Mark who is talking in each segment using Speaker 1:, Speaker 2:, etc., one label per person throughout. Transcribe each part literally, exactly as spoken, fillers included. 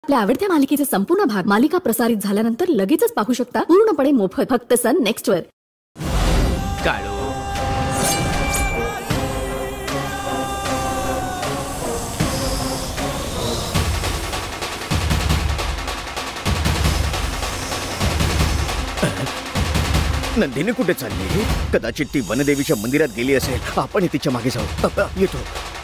Speaker 1: आपल्या आवडत्या मालिकेचे संपूर्ण भाग मालिका प्रसारित झाल्यानंतर लगेचच पाहू शकता पूर्णपणे मोफत फक्त सन नेक्स्ट वर.
Speaker 2: काळू
Speaker 3: नंदिनी कुठे चालली? कदाचित ती वनदेवीच्या मंदिरात गेली असेल. आपण तिच्या मागे जाऊ. येतो.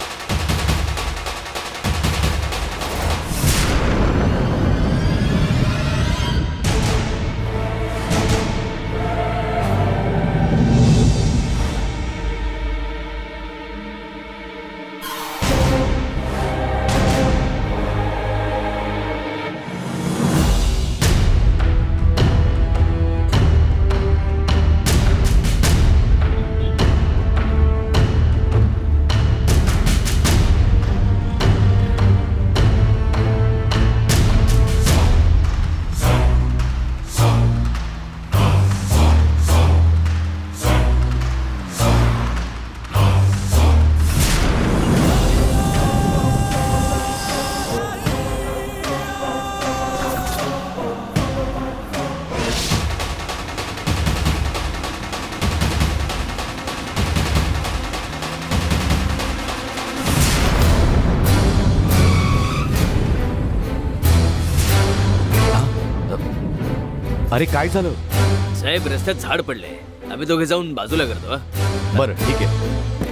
Speaker 4: अरे काय झालं
Speaker 2: साहेब? रस्त्यात झाड पडले. आम्ही दोघे जाऊन बाजूला करतो.
Speaker 4: बरं ठीक आहे.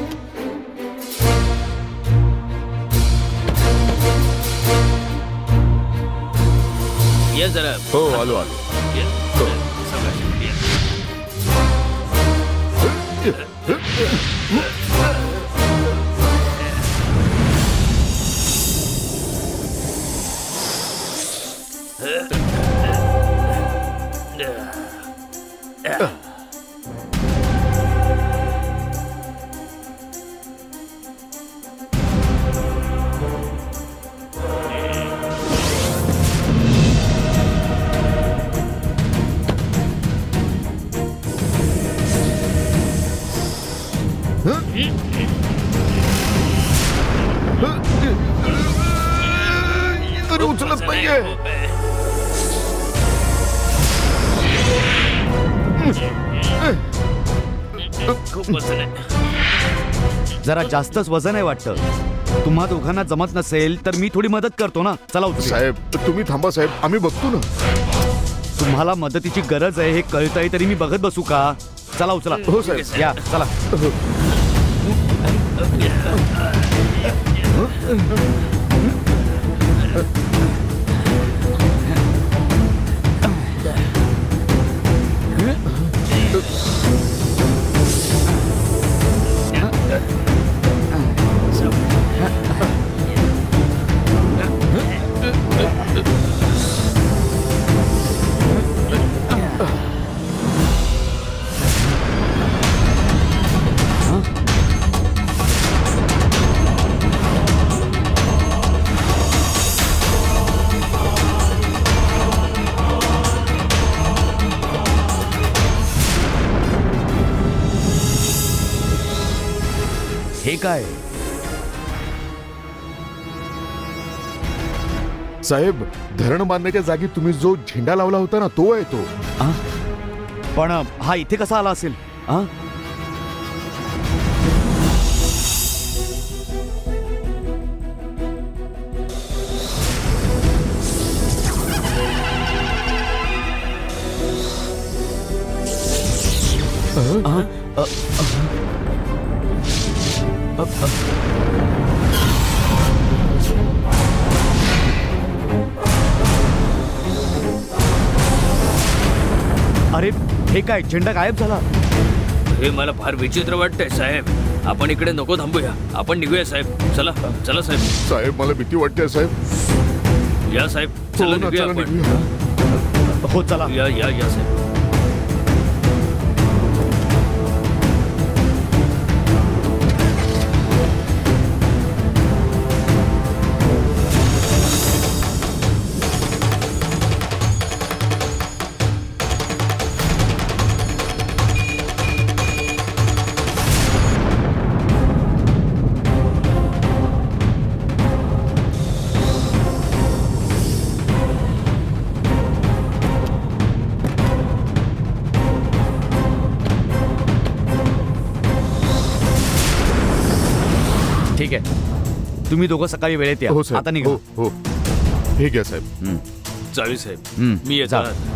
Speaker 2: ये जरा.
Speaker 4: हो आलो आलो.
Speaker 3: अरे उचलत नाहीये.
Speaker 2: खूप वजन आहे.
Speaker 4: जरा जास्तच वजन आहे वाटतं. तुम्हा दोघांना जमत नसेल तर मी थोडी मदत करतो ना. चला उचलूया.
Speaker 5: साहेब तुम्ही थांबा साहेब, आम्ही बघतो ना.
Speaker 4: तुम्हाला मदतीची गरज आहे हे कळतंय तरी मी बघत बसू का? चला उचला.
Speaker 5: हो साहेब.
Speaker 4: या चला. हे काय
Speaker 5: साहेब, धरण बांधण्याच्या जागी तुम्ही जो झेंडा लावला होता ना तो आहे तो.
Speaker 4: पण हा इथे कसा आला असेल? आ? अरे हे काय? झेंडा गायब झाला.
Speaker 2: हे मला फार विचित्र वाटतंय साहेब. आपण इकडे नको थांबूया. आपण निघूया साहेब. चला चला साहेब.
Speaker 5: साहेब मला भीती वाटते साहेब.
Speaker 2: या साहेब. चला निघूया आपण.
Speaker 4: हो चला.
Speaker 2: या या या साहेब.
Speaker 4: तुम्ही दोघं सकाळी वेळेत या.
Speaker 5: हो साहेब.
Speaker 4: आता निघा.
Speaker 5: हो हो हे घ्या साहेब.
Speaker 4: हं.
Speaker 2: चावी साहेब
Speaker 4: हं,
Speaker 2: मी येतो
Speaker 4: जा.
Speaker 2: आत.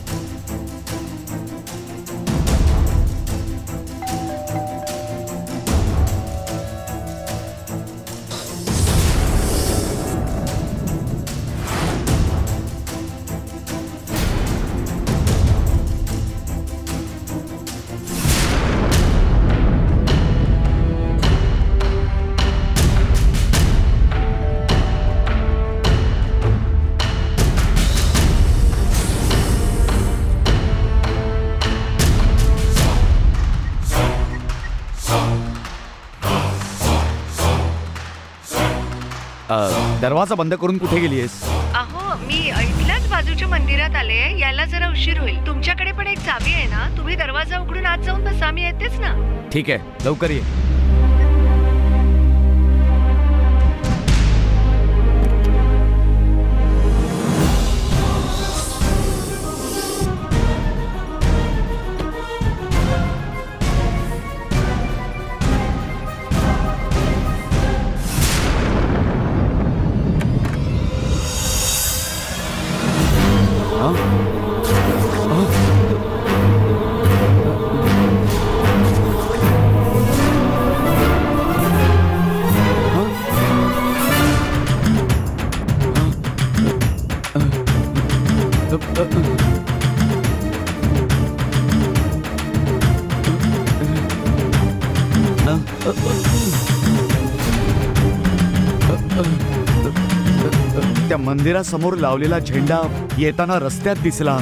Speaker 4: अ, दरवाजा बंद करून कुठे गेलीयस?
Speaker 6: अहो मी इथल्याच बाजूच्या मंदिरात आले. यायला जरा उशीर होईल. तुमच्याकडे पण एक चावी आहे ना? तुम्ही दरवाजा उघडून आत जाऊन बसा, मी येतेच ना.
Speaker 4: ठीक आहे, लवकर ये. त्या मंदिरासमोर लावलेला झेंडा येताना रस्त्यात दिसला.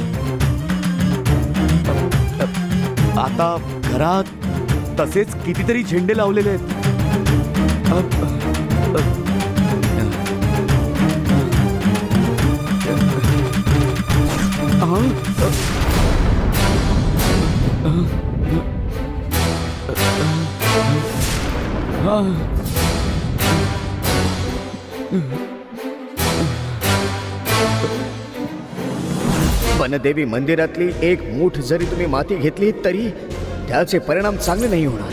Speaker 4: आता घरात तसेच कितीतरी झेंडे लावलेले आहेत.
Speaker 3: वनदेवी मंदिरातली एक मूठ जरी तुम्ही माती घेतली तरी त्याचे परिणाम चांगले नाही होणार.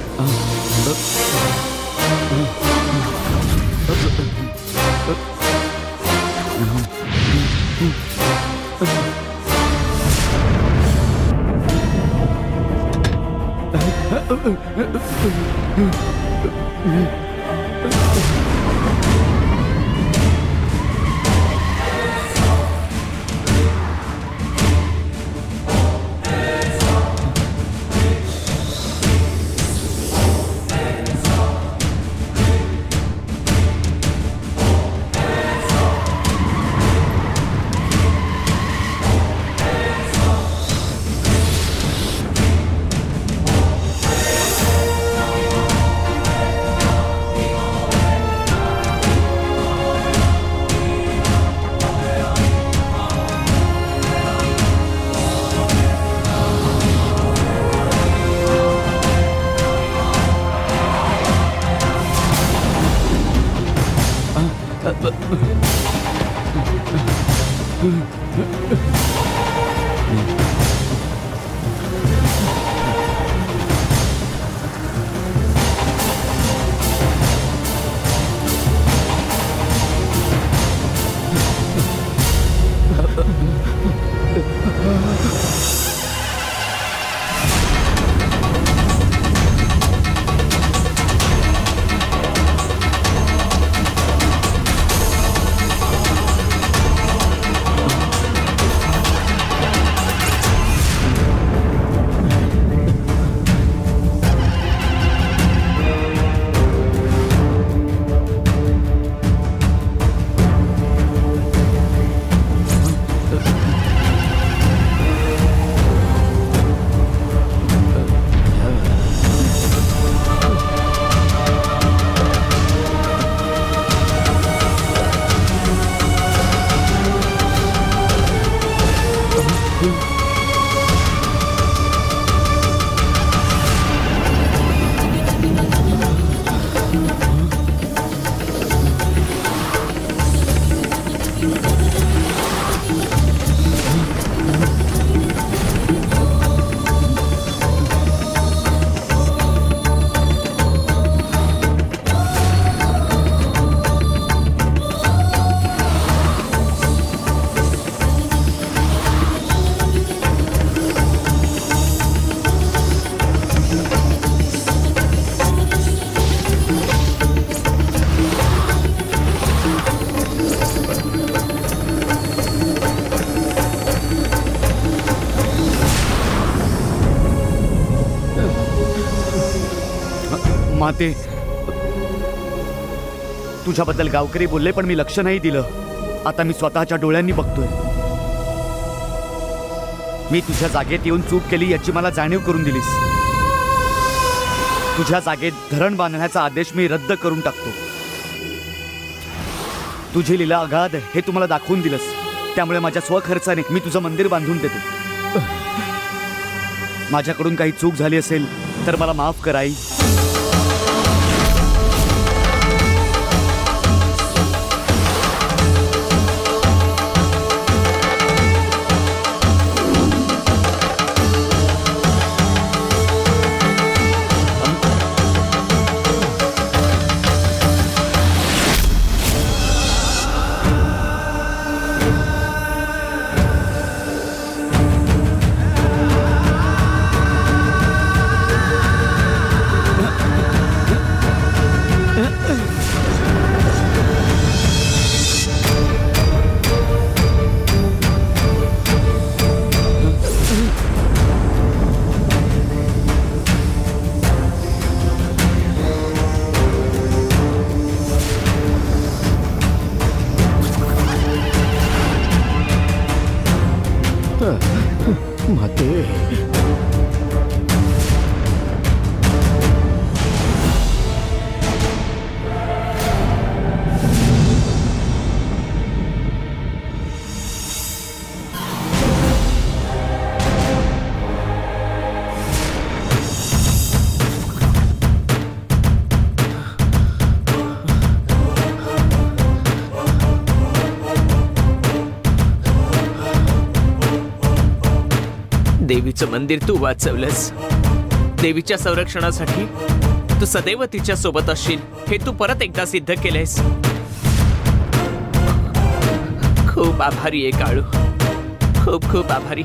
Speaker 4: माते, तुझ्याबद्दल गावकरी बोलले पण मी लक्ष नाही दिलं. आता मी स्वतःच्या डोळ्यांनी बघतोय. मी तुझ्या जागेत येऊन चूक केली याची मला जाणीव करून दिलीस. तुझ्या जागेत धरण बांधण्याचा आदेश मी रद्द करून टाकतो. तुझी लीला अगाध हे तू मला दाखवून दिलंस. त्यामुळे माझ्या स्वखर्चाने मी तुझं मंदिर बांधून देतो. माझ्याकडून काही चूक झाली असेल तर मला माफ कर आई.
Speaker 3: माते,
Speaker 7: देवीचं मंदिर तू वाचवलंस. देवीच्या संरक्षणासाठी तू सदैव तिच्या सोबत असशील हे तू परत एकदा सिद्ध केलंयस. खूप आभारी आहे काळू, खूप खूप आभारी.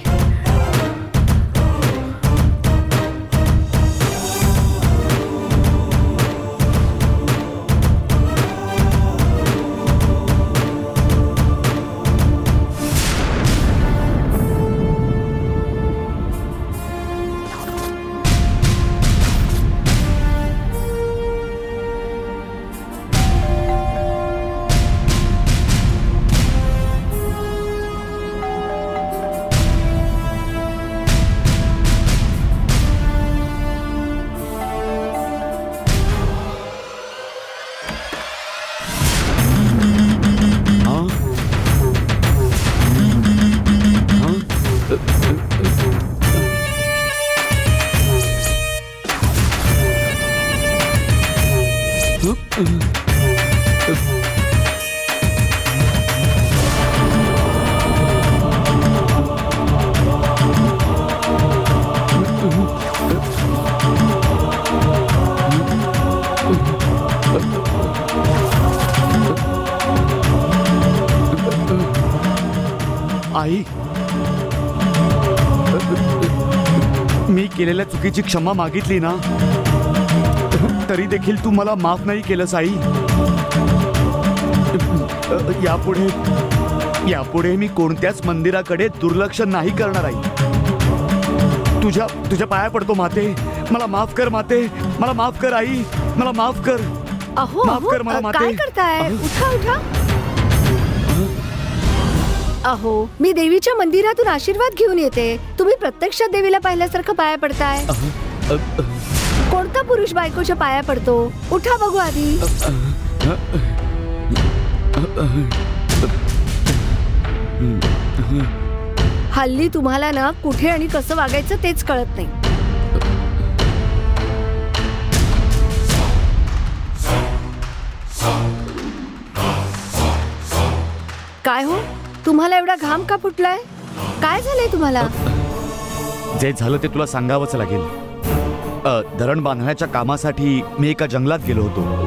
Speaker 4: आई, मी केलेल्या चुकीची क्षमा मागितली ना, तरी देखील तू मला माफ नाही केलंस आई. यापुढे यापुढे मी कोणत्याच मंदिराकडे दुर्लक्ष नाही करणार आई. तुझ्या तुझ्या पाया पडतो माते, मला माफ कर माते, मला माफ कर आई, मला माफ कर.
Speaker 6: अहो
Speaker 4: माफ कर मला माते.
Speaker 6: काय करताय? उठा उठा. अहो, मी देवीच्या मंदिरातून आशीर्वाद घेऊन येते. तुम्ही प्रत्यक्षात देवीला पाहिल्यासारखं पाया पडताय. कोणता पुरुष बायकोच्या पाया पडतो? उठा बघू आधी. हल्ली तुम्हाला ना कुठे आणि कसं वागायचं तेच कळत नाही. काय हो, तुम्हाला एवढा घाम का फुटलाय? काय झालंय तुम्हाला?
Speaker 4: जे झालं ते तुला सांगावंच लागेल. धरण बांधण्याच्या कामासाठी मी एका जंगलात गेलो होतो.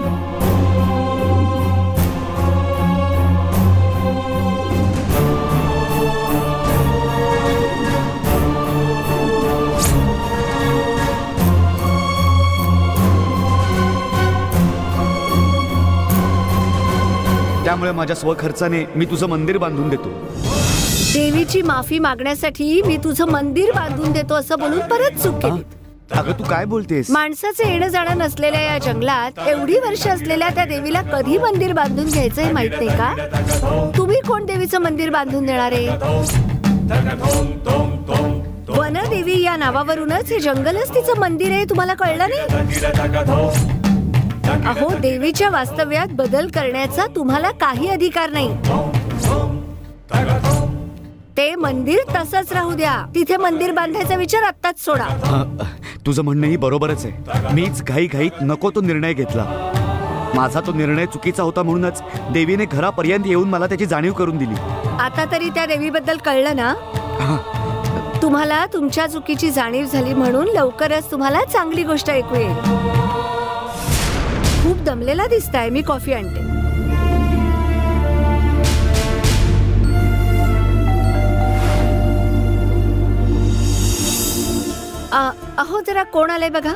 Speaker 4: त्यामुळे माझ्या स्वखर्चाने मी तुझं मंदिर बांधून देतो.
Speaker 6: देवीची माफी मागण्यासाठी मी तुझं मंदिर बांधून देतो असं बोलून परत चूक केली.
Speaker 4: अगं तू काय बोलतेस?
Speaker 6: माणसाचं येणं जाणं नसलेल्या या जंगलात एवढी वर्ष असलेल्या त्या देवीला कधी मंदिर बांधून घ्यायचं हे माहित नाही का? तुम्ही कोण देवीचं मंदिर बांधून देणार आहे? वनदेवी या नावावरूनच हे जंगलच तिचं मंदिर आहे, तुम्हाला कळलं नाही? अहो, देवीच्या वास्तव्यात बदल करण्याचा तुम्हाला काही अधिकार नाही. ते मंदिर तसंच राहू द्या. तिथे मंदिर बांधायचा विचार आत्ताच सोडा.
Speaker 4: तुझं म्हणणंही बरोबरच आहे. मीच घाई घाईत नको तो निर्णय घेतला. माझा तो निर्णय चुकीचा होता, म्हणूनच देवीने घरापर्यंत येऊन मला त्याची जाणीव करून दिली.
Speaker 6: आता तरी त्या देवीबद्दल कळलं ना? तुम्हाला तुमच्या चुकीची जाणीव झाली म्हणून लवकरच तुम्हाला चांगली गोष्ट ऐकू येईल. खूप दमलेला दिसताय, मी कॉफी आणते. अहो, जरा कोण आलंय बघा.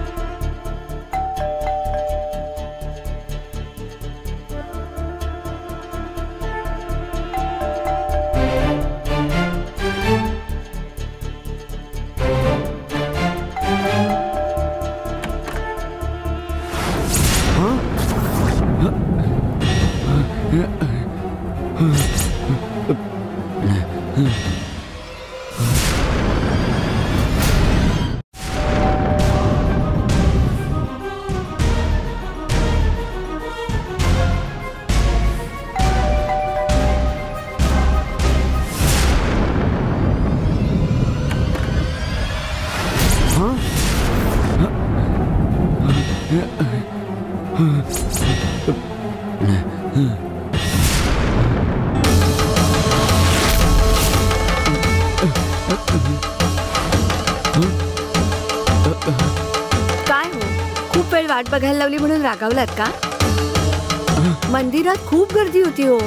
Speaker 6: काय हो, खूप वेळ वाट बघायला लावली म्हणून रागावलात का? मंदिरात खूप गर्दी होती हो.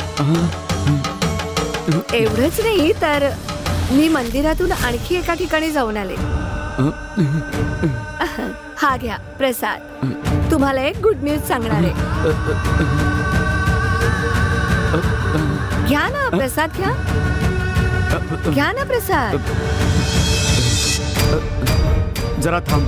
Speaker 6: एवढंच नाही तर मी मंदिरातून आणखी एका ठिकाणी जाऊन आले. हा घ्या प्रसाद. तुम्हाला एक गुड न्यूज सांगणार आहे. घ्या ना प्रसाद, घ्या घ्या ना प्रसाद.
Speaker 4: जरा थांब.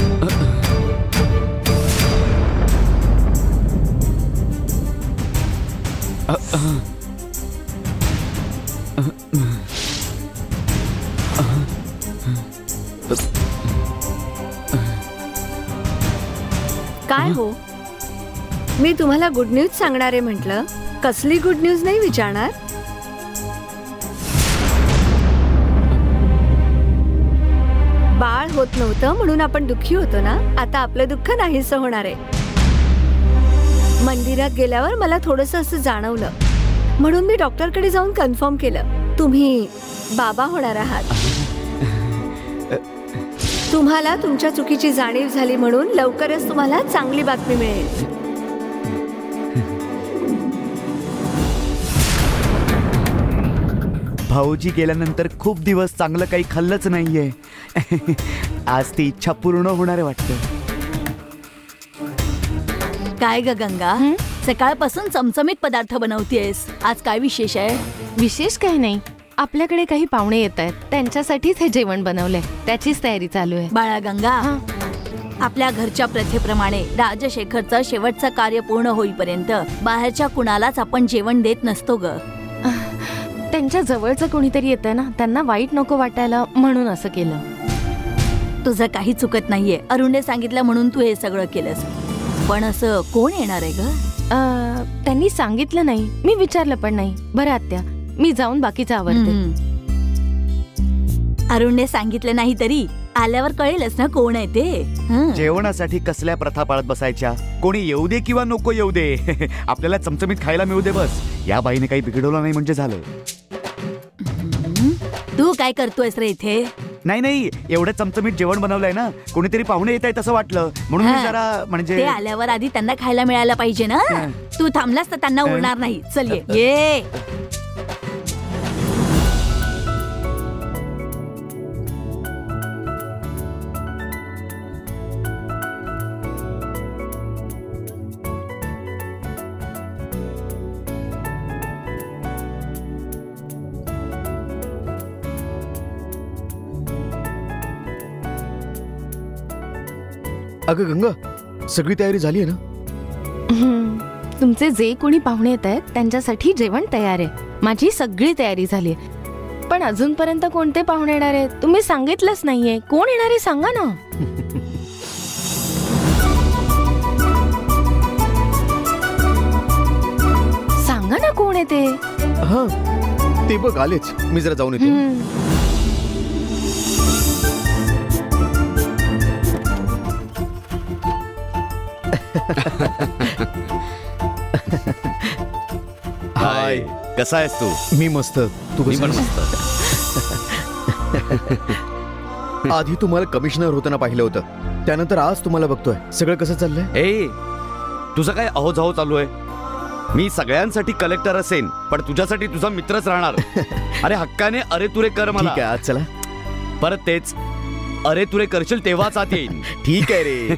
Speaker 6: काय हो, मी तुम्हाला गुड न्यूज सांगणार आहे म्हटलं. कसली गुड न्यूज नाही विचारणार? बाळ होत नव्हतं म्हणून आपण दुःखी होतो ना. आता आपलं दुःख नाहीसं होणार आहे. मंदिरात गेल्यावर मला थोडंसं असं जाणवलं, म्हणून मी डॉक्टरकडे जाऊन कन्फर्म केलं तुम्ही बाबा होणार आहात. तुम्हाला तुमच्या चुकीची जाणीव झाली म्हणून लवकरच तुम्हाला चांगली बातमी मिळेल.
Speaker 4: भाऊजी गेल्यानंतर खूप दिवस चांगलं काही खाल्लंच नाहीये. आज ती इच्छा पूर्ण होणार वाटतं.
Speaker 1: काय ग गंगा, सकाळपासून चमचमीत पदार्थ बनवतेस. आज काय विशेष आहे?
Speaker 8: विशेष काही नाही. आपल्याकडे काही पाहुणे येत आहेत, त्यांच्यासाठीच हे जेवण बनवलंय. त्याचीच तयारी चालू आहे.
Speaker 1: बाळा गंगा, आपल्या घरच्या प्रथेप्रमाणे राजशेखरचं शेवटचं कार्य पूर्ण होईपर्यंत बाहेरच्या कुणालाच आपण जेवण देत नसतो ग.
Speaker 8: त्यांच्या जवळचं कोणीतरी येतंय ना, त्यांना वाईट नको वाटायला म्हणून असं केलं.
Speaker 1: तुझं काही चुकत नाहीये. अरुणने सांगितलं म्हणून तू हे सगळं केलंस. पण असं कोण येणार आहे ग?
Speaker 8: त्यांनी सांगितलं नाही, मी विचारलं पण नाही. बरं आत्या, मी जाऊन बाकीचं आवडते.
Speaker 1: अरुणने सांगितलं नाही तरी आल्यावर कळेलच ना कोण आहे ते.
Speaker 4: जेवणासाठी कसल्या प्रथा पाळत बसायच्या? कोणी येऊ दे किंवा नको येऊ दे, आपल्याला चमचमीत खायला मिळू दे बस. या बाईने काही बिघडवलं नाही म्हणजे झालं.
Speaker 1: तू काय करतोयस रे इथे?
Speaker 4: नाही नाही, एवढं चमचमीत जेवण बनवलंय ना, कोणीतरी पाहुणे येत आहे तसं वाटलं म्हणून मी जरा म्हणजे.
Speaker 1: ते आल्यावर आधी त्यांना खायला मिळायला पाहिजे ना. तू थांबलास तर त्यांना उरणार नाही. चल ये ये.
Speaker 3: अगं गंगा, सगळी तयारी झाली आहे ना?
Speaker 8: हम्म, तुमचे जे कोणी पाहुणे येत आहेत त्यांच्यासाठी जेवण तयार आहे. माझी सगळी तयारी झाली आहे. पण अजूनपर्यंत कोणते पाहुणे येणार आहेत तुम्ही सांगितलंच नाहीये. कोण येणार आहे सांगा ना. सांगा ना कोण आहे ते.
Speaker 3: हा, ते बघ आलेच. मी जरा जाऊन येतो.
Speaker 8: हम्म.
Speaker 4: हाय, कसा आहेस तू?
Speaker 3: मी मस्त. तू
Speaker 2: मी
Speaker 3: कसा
Speaker 2: पण
Speaker 3: आहेस?
Speaker 2: मस्त.
Speaker 3: आधी तुम्हाला कमिशनर होताना पाहिलं होतं, त्यानंतर आज तुम्हाला बघतोय. सगळं कसं चाललंय?
Speaker 4: ए, तुझं काय अहो जाहो चालू आहे? मी सगळ्यांसाठी कलेक्टर असेन, पण तुझ्यासाठी तुझा मित्रच राहणार. अरे हक्काने अरे तुरे कर
Speaker 3: ठीक
Speaker 4: मला.
Speaker 3: आहे, आज चला.
Speaker 4: परत तेच अरे तुरे करशील तेव्हाच आत येईन.
Speaker 3: ठीक आहे रे.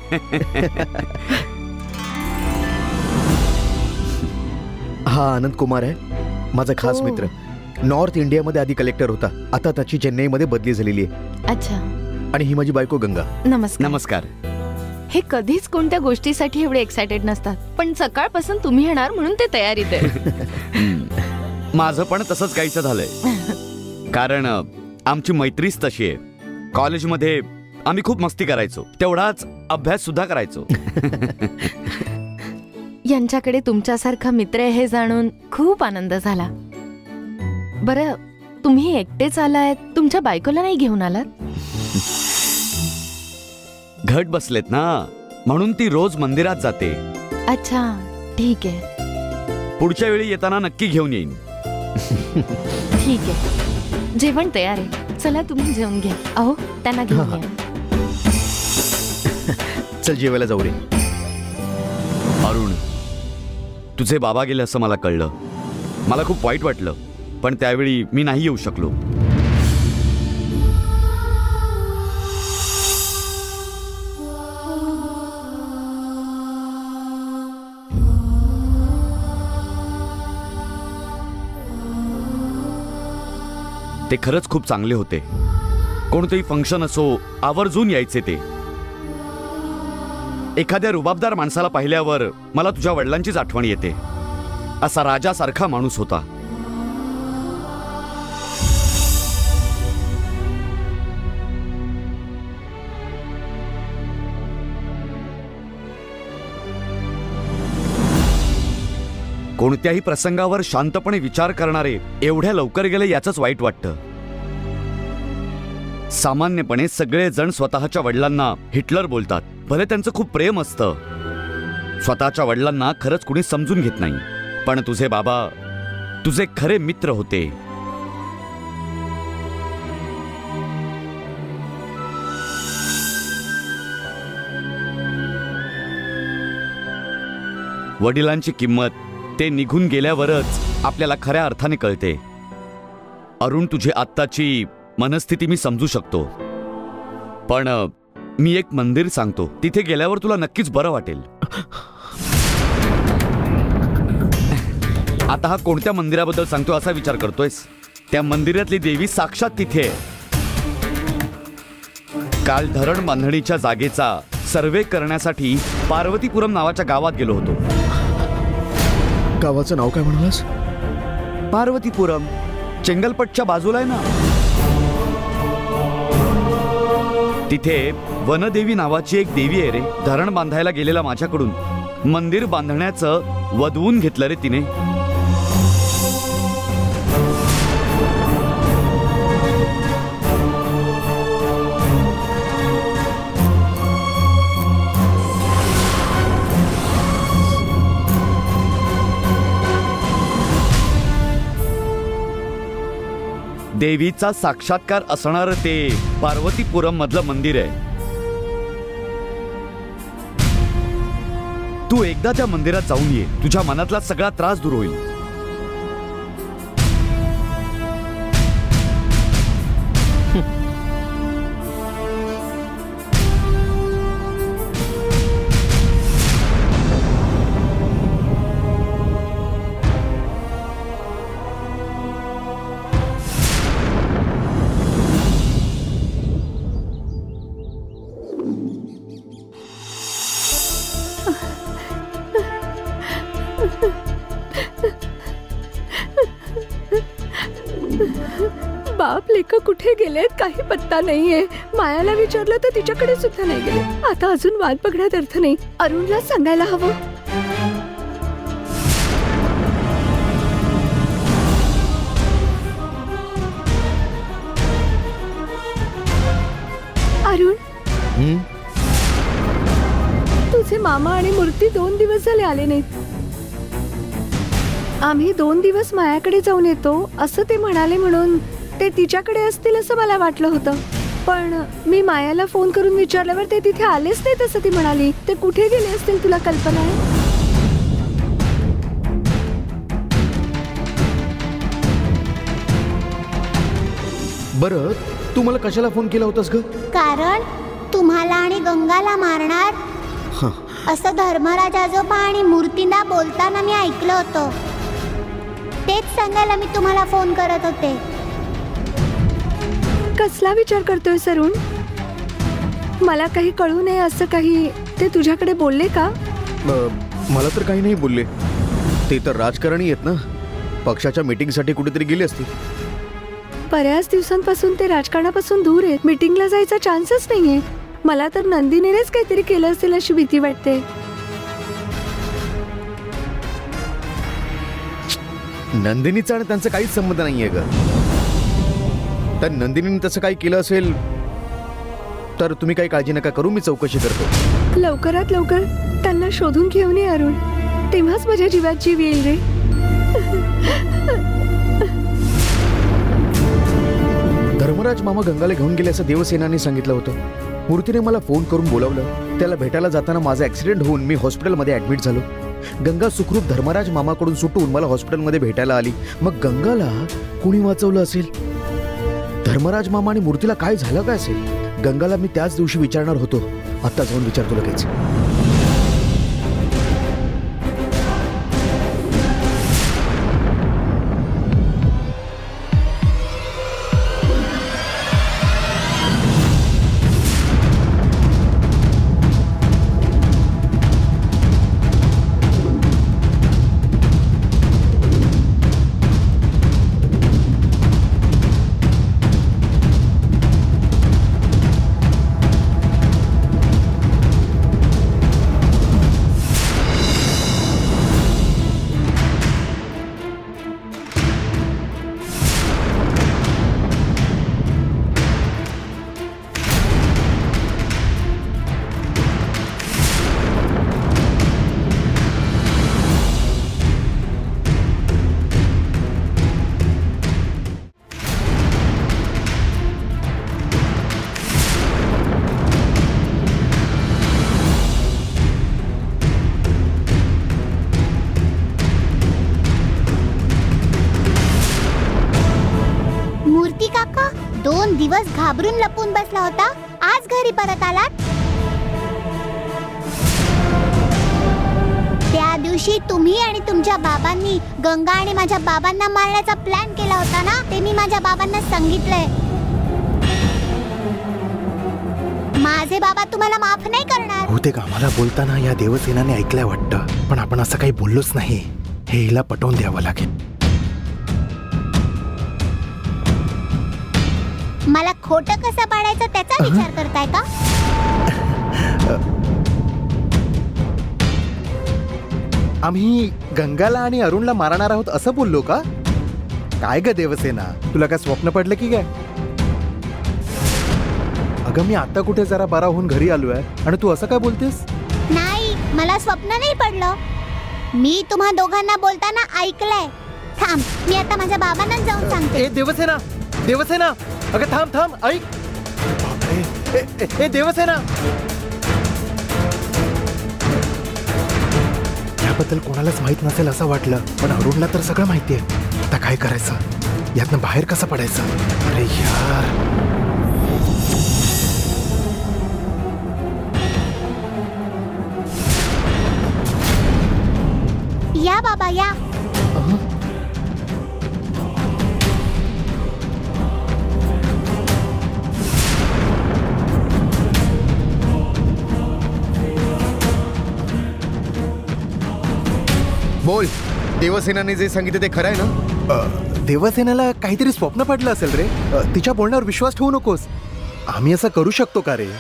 Speaker 3: हा आनंद कुमार आहे, माझा खास
Speaker 8: ओ.
Speaker 3: मित्र. नॉर्थ इंडियामध्ये आधी कलेक्टर होता, आता त्याची चेन्नईमध्ये बदली झालेली आहे.
Speaker 8: अच्छा,
Speaker 3: आणि ही माझी बायको गंगा.
Speaker 8: नमस्कार.
Speaker 4: नमस्कार.
Speaker 8: हे कधीच कोणत्या गोष्टीसाठी एवढे एक्साइटेड नसतात, पण सकाळपासून तुम्ही येणार म्हणून ते तयारीत आहे.
Speaker 4: माझं पण तसंच काहीच झालंय. कारण अ, आमची मैत्रीच तशी आहे. कॉलेजमध्ये आम्ही खूप मस्ती करायचो, तेवढाच अभ्यास सुद्धा करायचो.
Speaker 8: यांच्याकडे तुमच्यासारखा मित्र आहे हे जाणून खूप आनंद झाला. बरं, तुम्ही एकटेच आलायत, तुमच्या बायकोला नाही घेऊन आलात?
Speaker 4: घट बसलेत ना, म्हणून ती रोज मंदिरात जाते.
Speaker 8: अच्छा, ठीक आहे.
Speaker 4: पुढच्या वेळी येताना नक्की घेऊन येईन.
Speaker 8: ठीक आहे, जेवण तयार आहे. चला तुम्ही जेवून घ्या. अहो, त्यांना घेऊन या.
Speaker 3: चल जेवायला जाऊ रे.
Speaker 4: अरुण, तुझे बाबा गेले असं मला कळलं. मला खूप वाईट वाटलं, पण त्यावेळी मी नाही येऊ शकलो. ते खरंच खूप चांगले होते. कोणतेही फंक्शन असो आवर्जून यायचे ते. एखाद्या रुबाबदार माणसाला पाहिल्यावर मला तुझ्या वडिलांचीच आठवण येते. असा राजासारखा माणूस होता. कोणत्याही प्रसंगावर शांतपणे विचार करणारे एवढ्या लवकर गेले याचंच वाईट वाटतं. सामान्यपणे सगळे जण स्वतःच्या वडिलांना हिटलर बोलतात. भले त्यांचं खूप प्रेम असतं. स्वतःच्या वडिलांना खरंच कुणी समजून घेत नाही. पण तुझे बाबा तुझे खरे मित्र होते. वडिलांची किंमत ते निघून गेल्यावरच आपल्याला खऱ्या अर्थाने कळते. अरुण, तुझी आत्ताची मनस्थिती मी समजू शकतो, पण मी एक मंदिर सांगतो, तिथे गेल्यावर तुला नक्कीच बरं वाटेल. आता हा कोणत्या मंदिराबद्दल सांगतो असा विचार करतोयस? त्या मंदिरातली देवी साक्षात तिथे आहे. काल धरण बांधणीच्या जागेचा सर्वे करण्यासाठी पार्वतीपुरम नावाच्या गावात गेलो होतो.
Speaker 3: गावाचं नाव काय म्हणालास?
Speaker 4: पार्वतीपुरम. चेंगलपटच्या बाजूला आहे ना. तिथे वनदेवी नावाची एक देवी आहे रे. धरण बांधायला गेलेला माझ्याकडून मंदिर बांधण्याचं वदवून घेतलं रे तिने. देवीचा साक्षात्कार असणार ते पार्वतीपुरम मधलं मंदिर आहे. तू एकदा त्या मंदिरात जाऊन ये, तुझ्या मनातला सगळा त्रास दूर होईल.
Speaker 6: बाप लेखा कुठे गेलेत काही पत्ता नाहीये. मायाला विचारलं तर तिच्याकडे सुद्धा नाही गेले. आता अजून वाट बघण्यात अर्थ नाही. अरुणला सांगायला हवं. अरुण, तुझे मामा आणि मूर्ती दोन दिवस झाले आले नाहीत. आम्ही दोन दिवस मायाकडे जाऊन येतो असं ते म्हणाले म्हणून ते तिच्याकडे असतील असं मला वाटलं होतं. पण मी मायाला फोन करून विचारल्यावर ते तिथे आलेच नाही तसं ती म्हणाली. ते कुठे गेले असतील तुला कल्पना आहे?
Speaker 3: बरं, तू मला कशाला फोन केला होतास ग?
Speaker 9: कारण तुम्हाला आणि गंगाला मारणार
Speaker 3: हा.
Speaker 9: असं धर्मराज आजोबा आणि मूर्तींना बोलताना मी ऐकलं होतं. तेच सांगायला मी तुम्हाला फोन करत होते.
Speaker 6: कसला विचार करतोय सरुण? मला काही कळू नये असं काही ते तुझ्याकडे बोलले का?
Speaker 3: मला तर काही नाही बोलले. ते तर राजकारणी आहेत ना, पक्षाच्या मीटिंगसाठी कुठेतरी गेले असतील.
Speaker 6: बऱ्याच दिवसांपासून ते राजकारणापासून दूर आहेत. मीटिंगला जायचा चान्सच नाहीये. मला तर नंदिनीनेच काहीतरी केलं असेल अशी भीती वाटते.
Speaker 3: नंदिनीचा आणि त्यांचा काहीच संबंध नाहीये ग. तर नंदिनीने तसं काही केलं असेल तर तुम्ही काही काळजी नका करू, मी चौकशी करतो.
Speaker 6: लवकरात लवकर त्यांना शोधून घेऊन ये अरुण, तेव्हाच माझ्या जीवात जीव येईल रे.
Speaker 3: धर्मराज मामा गंगाला घेऊन गेले असं देवसेनाने सांगितलं होतं. मूर्तीने मला फोन करून बोलावलं. त्याला भेटायला जाताना माझा ऍक्सिडेंट होऊन मी हॉस्पिटलमध्ये ऍडमिट झालो. गंगा सुखरूप धर्मराज मामाकडून सुटून मला हॉस्पिटलमध्ये भेटायला आली. मग गंगाला कुणी वाचवलं असेल? धर्मराज मामा आणि मूर्तीला काय झालं काय असेल? गंगाला मी त्याच दिवशी विचारणार होतो. आता जाऊन विचारतो लगेच.
Speaker 9: दोन दिवस घाबरून लपून बसला होता, आज घरी परत आलात. त्या दिवशी तुम्ही आणि तुमच्या बाबांनी गंगा आणि माझ्या बाबांना मारण्याचा प्लॅन केला होता ना, ते मी माझ्या बाबांना सांगितलंय. माझे बाबा तुम्हाला माफ नाही करणार.
Speaker 10: बहुतेक आम्हाला बोलताना या देवसेनाने ऐकलंय वाटतं, पण आपण असं काही बोललोच नाही. हे हिला पटवून द्यावं लागेल.
Speaker 9: मला खोटं कसं पाडायचं त्याचा विचार करताय का?
Speaker 10: आम्ही गंगाला आणि अरुणला मारणार आहोत असं बोललो का? काय ग देवसेना, तुला काय स्वप्न पडलं की काय? अगं मी आता कुठे जरा बरा होऊन घरी आलोय आणि तू असं काय बोलतेस?
Speaker 9: नाही, मला स्वप्न नाही पडलं. मी तुम्हा दोघांना बोलताना ऐकलंय. थांब, मी आता माझ्या बाबांना जाऊन सांगते.
Speaker 10: ए देवसेना, देवसेना, अगं थांब थांब, ऐक. बापरे, ए, ए देवसेना. याबद्दल कोणालाच माहित नसेल असं वाटलं, पण अरुणला तर सगळं माहितीये. आता काय करायचं? यातनं बाहेर कसं पडायचं? अरे यार.
Speaker 9: या बाबा या.
Speaker 3: बोल, देवसेनाने जे सांगितलं ते खरं आहे ना?
Speaker 10: देवसेनाला काहीतरी स्वप्न पडलं असेल रे. अ, तिच्या बोलण्यावर विश्वास ठेवू नकोस. आम्ही असं करू शकतो का रे?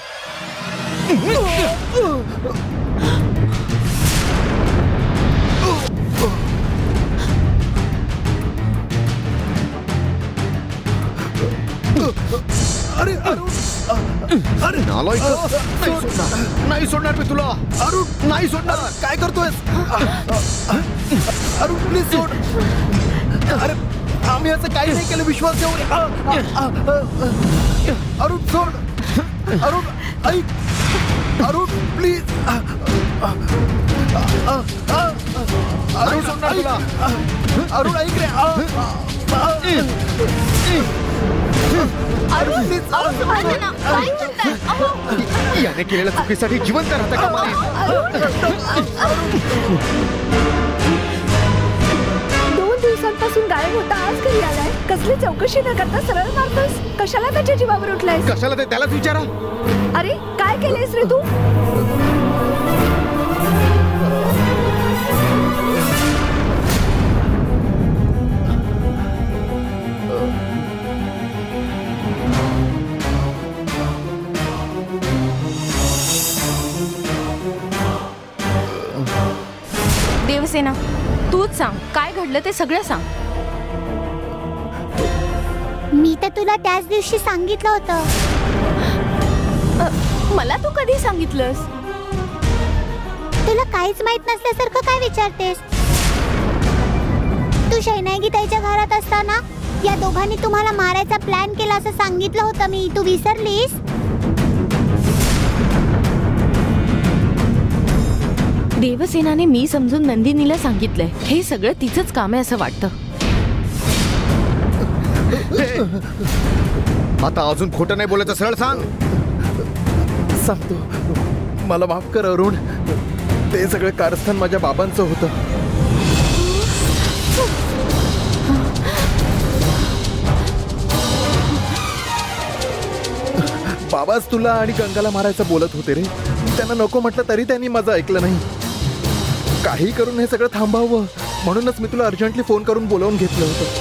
Speaker 3: अरे अरे नालायक, नाही सोडणार, नाही सोडणार मी तुला. अरुण नाही सोडणार.
Speaker 10: काय करतोय? अरुण प्लीज सोड. अरे आम्ही असं काही नाही केलं, विश्वास ठेवून. अरुण सोड. अरुण ऐक. अरुण प्लीज.
Speaker 3: अरुण सोडणार तुला.
Speaker 10: अरुण ऐक रे. अरुण प्लीज.
Speaker 3: याने केलेल्या चुकीसाठी जिवंत राहता कामा नये.
Speaker 6: दोन दिवसांपासून गायब होता, आज घरी आलाय. कसली चौकशी न करता सरळ मारतोस. कशाला त्याच्या जीवावर उठलाय?
Speaker 3: कशाला ते त्यालाच विचारा.
Speaker 6: अरे काय केलेस रे तू?
Speaker 8: देवसेना, तूच सांग काय घडलं ते सगळं सांग.
Speaker 9: मी तर तुला त्याच दिवशी सांगितलं होतं.
Speaker 8: अ, मला तू कधी सांगितलंस?
Speaker 9: तुला काहीच माहित नसल्यासारखं काय विचारतेस? तू शैनाई ताईच्या घरात असताना या दोघांनी तुम्हाला मारायचा प्लॅन केला असं सांगितलं होतं मी. तू विसरलीस?
Speaker 8: देवसेनाने मी समजून नंदिनीला सांगितलंय. हे सगळं तिचंच काम आहे असं वाटतं.
Speaker 3: आता अजून खोटं नाही बोलायचं, सरळ सांग.
Speaker 10: सांगतो. मला माफ कर अरुण. ते सगळं कारस्थान माझ्या बाबांचं होतं. बाबाच तुला आणि गंगाला मारायचं बोलत होते रे. त्यांना नको म्हटलं तरी त्यांनी माझं ऐकलं नाही. काही करून हे सगळं थांबावं म्हणूनच मी तुला अर्जंटली फोन करून बोलावून घेतलं होतं.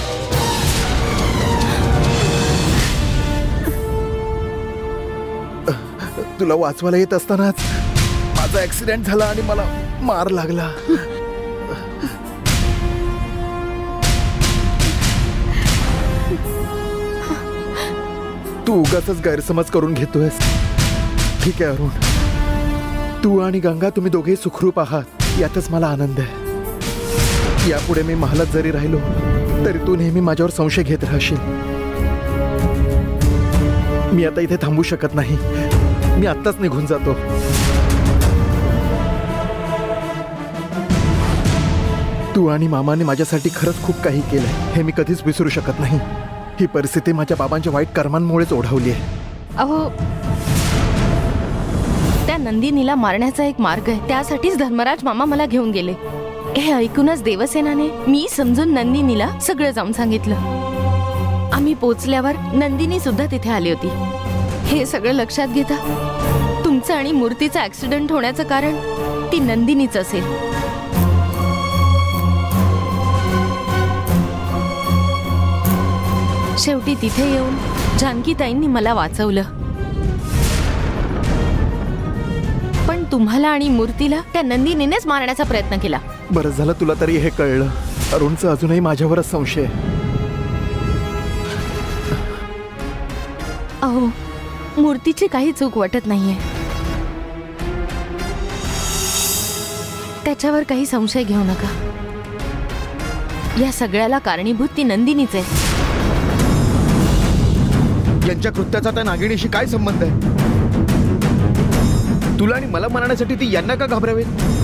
Speaker 10: तुला वाचवायला येत असतानाच माझा ऍक्सिडेंट झाला आणि मला मार लागला. तू उगाचच गैरसमज करून घेतोयस. ठीक आहे अरुण, तू आणि गंगा तुम्ही दोघे सुखरूप आहात यातच मला आनंद आहे. यापुढे मी महालात जरी राहिलो तरी तू नेहमी माझ्यावर संशय घेत राहशील. मी आता इथे थांबू शकत नाही. मी आत्ताच निघून जातो. तू आणि मामाने माझ्यासाठी खरंच खूप काही केलंय. हे मी कधीच विसरू शकत नाही. ही परिस्थिती माझ्या बाबांच्या वाईट कर्मांमुळेच ओढवली आहे.
Speaker 8: अहो, त्या नंदिनीला मारण्याचा एक मार्ग आहे. त्यासाठीच धर्मराज मामा मला घेऊन गेले. हे ऐकूनच देवसेनाने मी समजून नंदिनीला सगळं जाऊन सांगितलं. आम्ही पोचल्यावर नंदिनी सुद्धा तिथे आली होती. हे सगळं लक्षात घेता तुमचं आणि मूर्तीचा ऍक्सिडेंट होण्याचं कारण ती नंदिनीच असेल. शेवटी तिथे येऊन जानकीताईंनी मला वाचवलं. पण तुम्हाला आणि मूर्तीला त्या नंदिनीनेच मारण्याचा प्रयत्न केला.
Speaker 10: बरं झालं तुला तरी हे कळलं. अरुणचं अजूनही माझ्यावरच संशय आहे.
Speaker 8: अहो, मूर्तीची काही चूक वाटत नाहीये. त्याच्यावर काही संशय घेऊ नका. या सगळ्याला कारणीभूत ती नंदिनीच आहे.
Speaker 3: यांच्या कृत्याचा त्या नागिणीशी काय संबंध आहे? तुला आणि मला मारण्यासाठी ती यांना का घाबरावेत?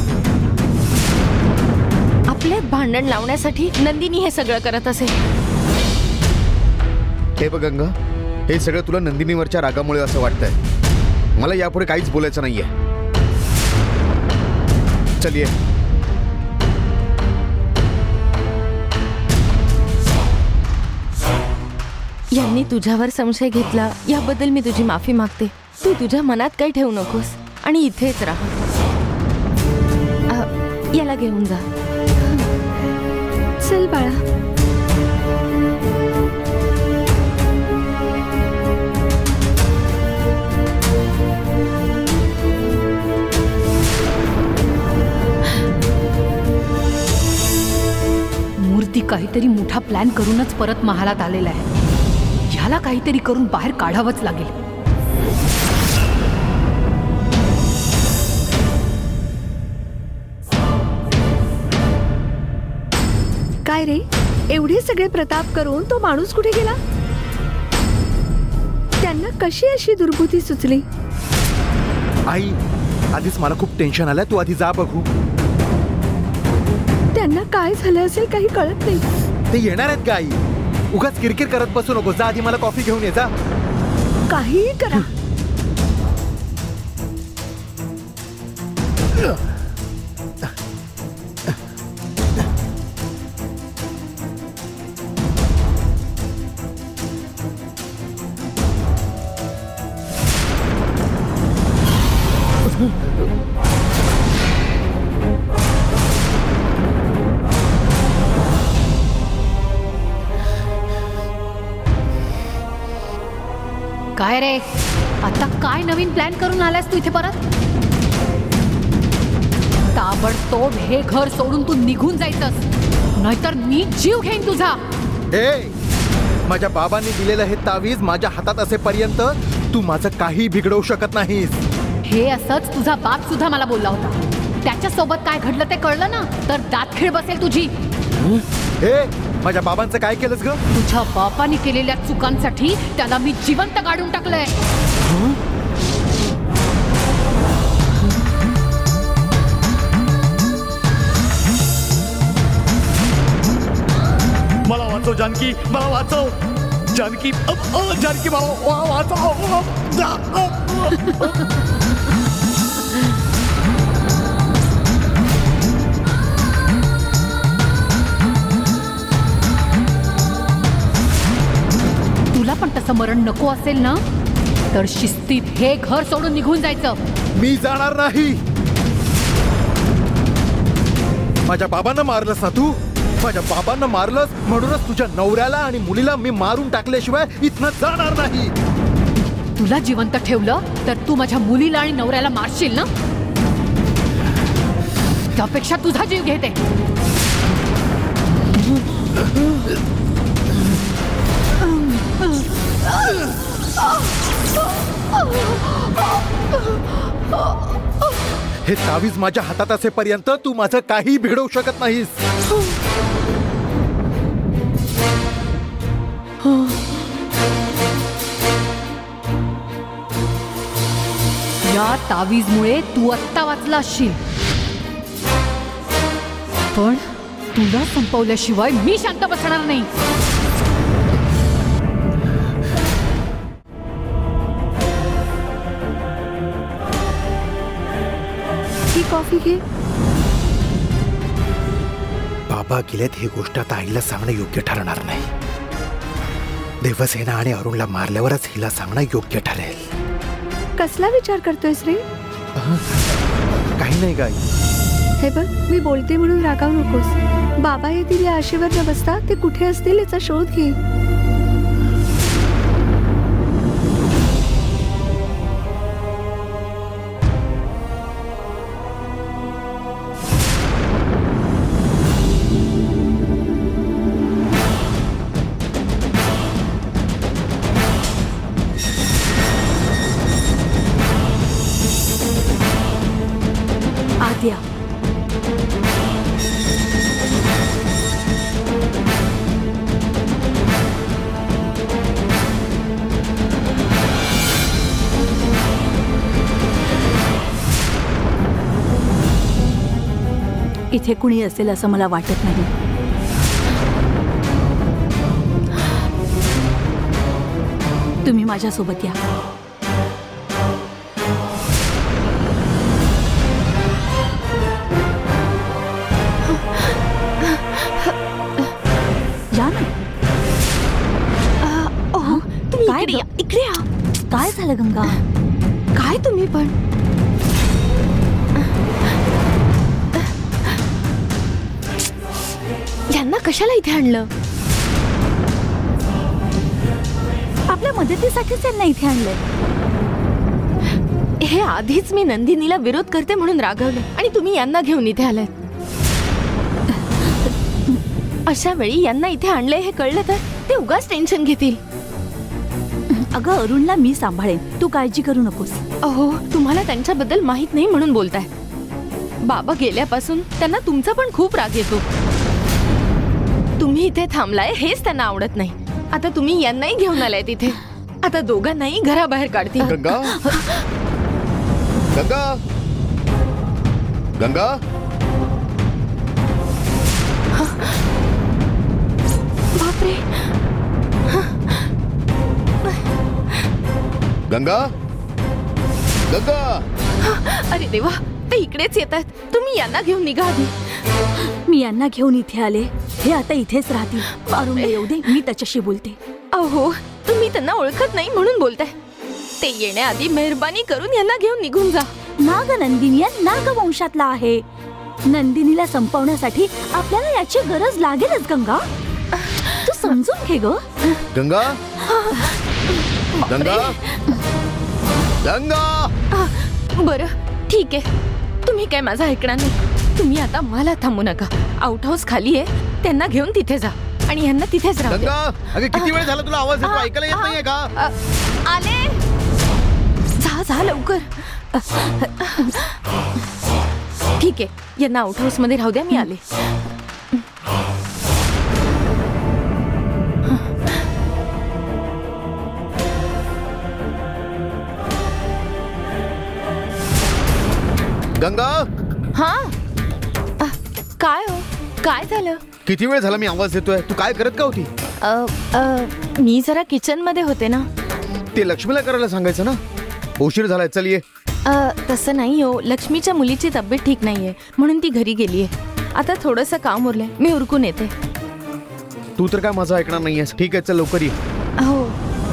Speaker 8: आपल्यात भांडण लावण्यासाठी नंदिनी हे सगळं करत असेल.
Speaker 3: हे बघ गंगा, हे सगळं तुला नंदिनीवरच्या रागामुळे असं वाटतंय. मला यापुढे काहीच बोलायचं नाहीये. चल ये.
Speaker 8: यांनी तुझ्यावर संशय घेतला याबद्दल मी तुझी माफी मागते. तू तुझ्या मनात काही ठेवू नकोस आणि इथेच राहा. याला घेऊन जा.
Speaker 6: चल बाळा.
Speaker 11: काहीतरी मोठा प्लॅन करूनच परत महालात आलेला आहे. ह्याला काहीतरी करून बाहेर काढावंच लागेल.
Speaker 6: काय रे, एवढे सगळे प्रताप करून तो माणूस कुठे गेला? त्यांना कशी अशी दुर्बुद्धी सुचली?
Speaker 10: आई, आधीच मला खूप टेन्शन आलं, तू आधी जा बघू.
Speaker 6: त्यांना काय झालं असेल काही कळत नाही.
Speaker 10: ते येणार आहेत का आई? उगाच किरकिर करत बसू नको, जा आधी मला कॉफी घेऊन ये जा.
Speaker 6: काहीही करा.
Speaker 11: काय रे, आता काय नवीन प्लॅन करून आलास तू इथे परत? ताबडतोब हे घर सोडून तू निघून जायचंस, नाहीतर मी जीव घेईन तुझा.
Speaker 10: ए, माझ्या बाबांनी दिलेलं हे तावीज माझ्या हातात असेपर्यंत तू माझं काही बिघडवू शकत नाहीस.
Speaker 11: हे असंच तुझा बाप सुद्धा मला बोलला होता. त्याच्या सोबत काय घडलं ते कळलं ना तर दातखीळ बसेल तुझी.
Speaker 10: ए, माझ्या बाबांचं काय केलंस ग?
Speaker 11: तुझ्या बापाने केलेल्या चुकांसाठी त्याला मी जिवंत गाडून टाकलंय.
Speaker 4: मला वाचव जानकी, मला वाचव जानकी, अ, अ, जानकी मला वा- वाचव. अ, जा, अ, अ.
Speaker 11: तुला पण तसं मरण नको असेल ना तर शिस्तीत हे घर सोडून निघून जायचं.
Speaker 10: मी जाणार नाही. माझ्या बाबांना मारलंस ना तू, माझ्या बाबांना मारलंस म्हणूनच तुझ्या नवऱ्याला आणि मुलीला मी मारून टाकल्याशिवाय इथनं जाणार नाही.
Speaker 11: तुला जिवंत ठेवलं तर तू माझ्या मुलीला आणि नवऱ्याला मारशील ना, त्यापेक्षा तुझा जीव घेते.
Speaker 10: हे तावीज माझ्या हातात असेपर्यंत तू माझं काही बिघडवू शकत नाहीस.
Speaker 11: या तावीजमुळे तू आत्ता वाचला असशील, पण तुला संपवल्याशिवाय मी शांत बसणार नाही.
Speaker 6: ही कॉफी घे.
Speaker 10: बाबा गेलेत ही गोष्ट आता आईला सांगणं योग्य ठरणार नाही. देवसेना आणि अरुणला मारल्यावरच हिला सांगणं योग्य ठरेल.
Speaker 6: कसला विचार करतोयस रे?
Speaker 10: काही नाही गाई.
Speaker 6: हे बघ, मी बोलते म्हणून रागावू नकोस. बाबा येतील या आशेवर न बसता ते कुठे असतील याचा शोध घे.
Speaker 1: आद्या, इथे कुणी असेल असं मला वाटत नाही. तुम्ही माझ्यासोबत या. या ना.
Speaker 8: ओह, तुम्ही
Speaker 1: काय
Speaker 8: इकडे या,
Speaker 1: ग-
Speaker 8: इकडे या.
Speaker 1: काय झालं गंगा?
Speaker 8: काय तुम्ही पण? यांना कशाला इथे आणलं?
Speaker 1: आपल्या मदतीसाठीच त्यांना इथे आणलंय.
Speaker 8: हे आधीच मी नंदिनीला विरोध करते म्हणून रागवले आणि तुम्ही यांना घेऊन इथे आलात. अशा वेळी यांना इथे आणले हे कळलं तर ते उगाच टेन्शन घेतील.
Speaker 1: अगं अरुणला मी सांभाळेन, तू काळजी करू नकोस.
Speaker 8: अहो तुम्हाला त्यांच्याबद्दल माहित नाही म्हणून बोलताय. बाबा गेल्यापासून त्यांना तुमचा पण खूप राग येतो. तुम्ही इथे थांबलाय हेच त्यांना आवडत नाही. आता तुम्ही यांनाही घेऊन आलाय तिथे. आता दोघांनाही घराबाहेर काढतील.
Speaker 10: गंगा गंगा गंगा
Speaker 8: बापरे.
Speaker 10: गंगा गंगा
Speaker 8: अरे देवा, ते इकडेच येत आहेत. तुम्ही यांना घेऊन निघा आधी.
Speaker 1: मी यांना घेऊन इथे आले, हे आता इथेच राहतील. अरुणला येऊ दे, मी त्याच्याशी बोलते.
Speaker 8: अहो तुम्ही त्यांना ओळखत नाही म्हणून बोलताय. ते येण्याआधी मेहरबानी करून यांना घेऊन निघून जा.
Speaker 1: नाग नंदिनी या नागवंशातला आहे. नंदिनीला संपवण्यासाठी आपल्याला याची गरज लागेलच. गंगा तू समजून घे ग.
Speaker 10: गंगा गंगा गंगा.
Speaker 8: बरं ठीक आहे, तुम्ही काय माझं ऐकणार नाही. तुम्ही आता मला थांबू नका. आउट हाऊस खाली आहे, त्यांना घेऊन तिथे जा आणि यांना तिथेच राहू द्या.
Speaker 10: गंगा अगं किती वेळ झाला तुला आवाज येतो, ऐकायला येत नाहीये का?
Speaker 8: आले. जा जा लवकर. ठीक आहे, यांना आउट हाऊस मध्ये राहू द्या, मी आले.
Speaker 10: गंगा
Speaker 8: हा अ, काय हो, काय झालं?
Speaker 10: किती वेळ झाला मी आवाज देतोय, तू काय करत का होती?
Speaker 8: अ, अ, मी जरा किचन मध्ये होते ना.
Speaker 10: ते लक्ष्मीला करायला सांगायचं ना. उशीर झालाय, चल ये.
Speaker 8: अ, तसं नाही हो, लक्ष्मीच्या मुलीची तब्येत ठीक नाहीये म्हणून ती घरी गेलीये. आता थोडंसं काम उरलंय, मी उरकून येते.
Speaker 10: तू तर काय माझं ऐकणार नाहीयेस. ठीक आहे, चल लवकर ये.
Speaker 8: हो.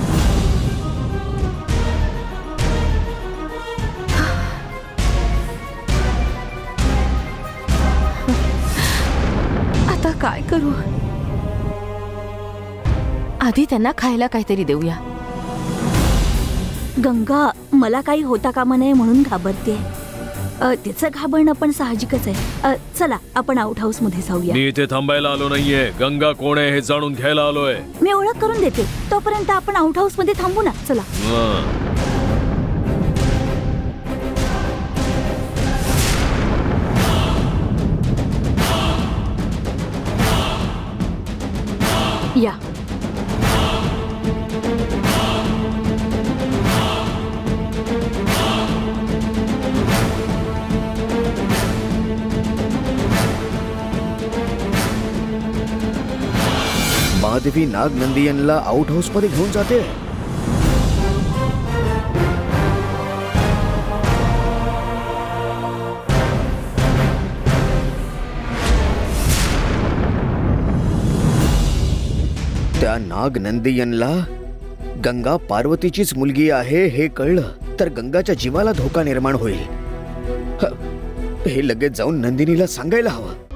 Speaker 8: आता काय करू? आधी त्यांना खायला काहीतरी देऊया.
Speaker 1: गंगा मला काही होता कामा नये म्हणून घाबरते. तिचं घाबरणं पण साहजिकच आहे. अ, चला आपण आउट हाऊस मध्ये जाऊया.
Speaker 2: मी इथे थांबायला आलो नाहीये, गंगा कोण आहे हे जाणून घ्यायला आलोय.
Speaker 1: मी ओळख करून देते, तोपर्यंत आपण आउट हाऊस मध्ये थांबू ना. चला.
Speaker 2: हं.
Speaker 1: या.
Speaker 3: महादेवी नाग नंदियनला आउट हाऊस मध्ये घेऊन जाते. त्या नाग नंदियनला गंगा पार्वतीचीच मुलगी आहे हे कळलं तर गंगाच्या जीवाला धोका निर्माण होईल. हे लगेच जाऊन नंदिनीला सांगायला हवं.